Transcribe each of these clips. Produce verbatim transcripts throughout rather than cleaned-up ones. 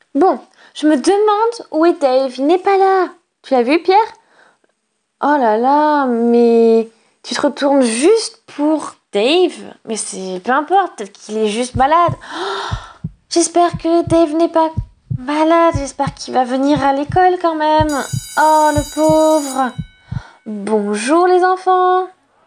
Bon, je me demande où est Dave. Il n'est pas là. Tu l'as vu, Pierre? Oh là là, mais tu te retournes juste pour Dave? Mais c'est peu importe, peut-être qu'il est juste malade. Oh, j'espère que Dave n'est pas malade. J'espère qu'il va venir à l'école quand même. Oh, le pauvre. Bonjour les enfants.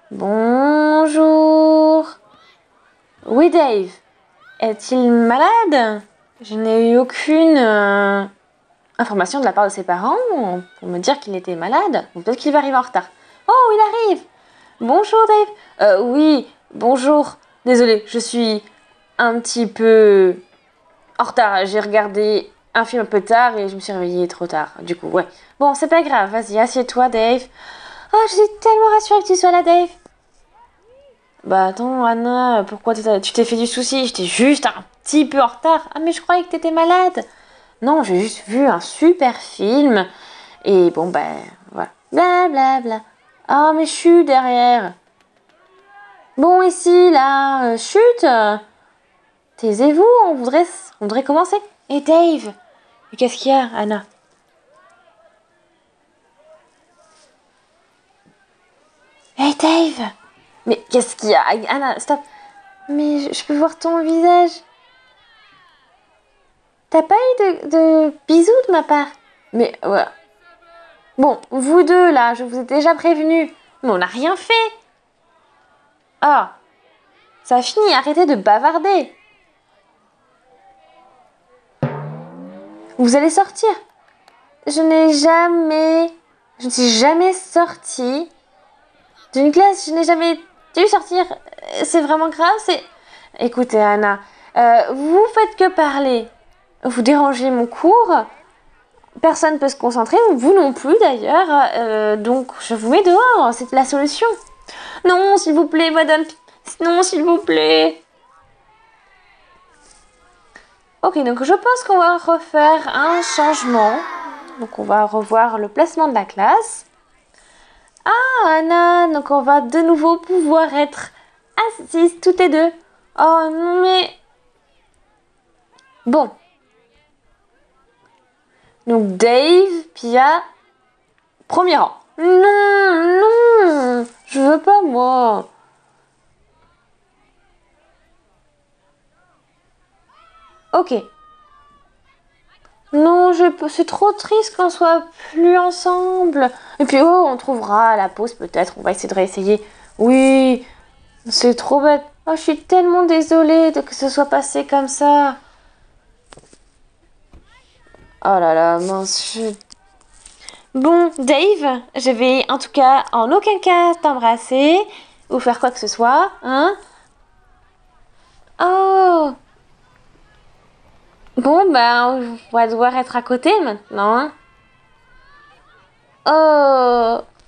Bonjour. Oui, Dave. Est-il malade? Je n'ai eu aucune euh, information de la part de ses parents pour me dire qu'il était malade. Ou peut-être qu'il va arriver en retard. Oh, il arrive! Bonjour, Dave. Euh, oui, bonjour. Désolée, je suis un petit peu en retard. J'ai regardé un film un peu tard et je me suis réveillée trop tard. Du coup, ouais. Bon, c'est pas grave. Vas-y, assieds-toi, Dave. Oh, je suis tellement rassurée que tu sois là, Dave. Bah attends, Anna, pourquoi tu t'es fait du souci? J'étais juste un petit peu en retard. Ah, mais je croyais que t'étais malade. Non, j'ai juste vu un super film. Et bon, ben, voilà. Bla bla bla. Ah, mais chut, derrière. Bon, ici, là, euh, chut. Taisez-vous, on voudrait, on voudrait commencer. Et Dave? Mais qu'est-ce qu'il y a, Anna? Hey, Dave! Mais qu'est-ce qu'il y a? Anna, stop. Mais je, je peux voir ton visage. T'as pas eu de, de bisous de ma part? Mais, ouais. Bon, vous deux, là, je vous ai déjà prévenu. Mais on n'a rien fait. Ah, ça a fini, arrêtez de bavarder. Vous allez sortir. Je n'ai jamais... Je ne suis jamais sortie d'une classe. Je n'ai jamais dû sortir. C'est vraiment grave, c'est... Écoutez, Anna, euh, vous faites que parler. Vous dérangez mon cours. Personne ne peut se concentrer, vous non plus d'ailleurs. Euh, donc, je vous mets dehors, c'est la solution. Non, s'il vous plaît, madame. Non, s'il vous plaît. Ok, donc je pense qu'on va refaire un changement. Donc, on va revoir le placement de la classe. Ah, Anna, donc on va de nouveau pouvoir être assises toutes les deux. Oh, non, mais... Bon. Donc, Dave, Pia, premier rang. Non, non, je veux pas, moi. Ok. Non, je c'est trop triste qu'on soit plus ensemble. Et puis, oh, on trouvera à la pause peut-être. On va essayer de réessayer. Oui, c'est trop bête. Oh, je suis tellement désolée de que ce soit passé comme ça. Oh là là, mince. Je... Bon, Dave, je vais en tout cas en aucun cas t'embrasser ou faire quoi que ce soit, hein? Oh! Bon, ben, on va devoir être à côté maintenant, hein? Oh!